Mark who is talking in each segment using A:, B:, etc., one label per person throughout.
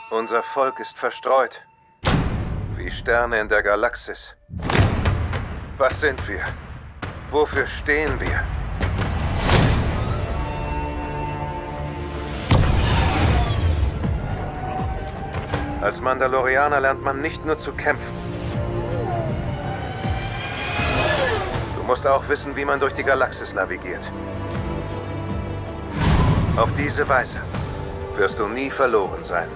A: Unser Volk ist verstreut. Wie Sterne in der Galaxis. Was sind wir? Wofür stehen wir? Als Mandalorianer lernt man nicht nur zu kämpfen. Du musst auch wissen, wie man durch die Galaxis navigiert. Auf diese Weise wirst du nie verloren sein.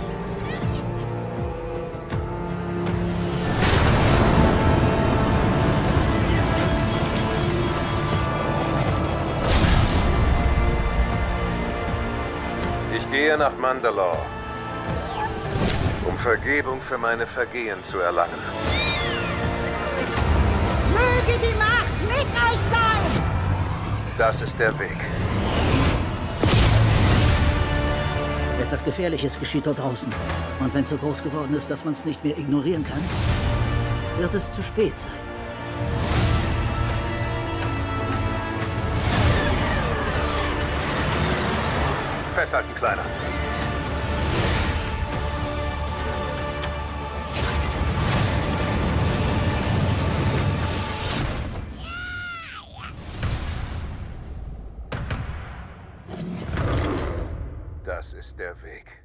A: Ich gehe nach Mandalore, um Vergebung für meine Vergehen zu erlangen.
B: Möge die Macht mit euch sein!
A: Das ist der Weg.
C: Etwas Gefährliches geschieht dort draußen. Und wenn es so groß geworden ist, dass man es nicht mehr ignorieren kann, wird es zu spät sein.
A: Festhalten, Kleiner. Das ist der Weg.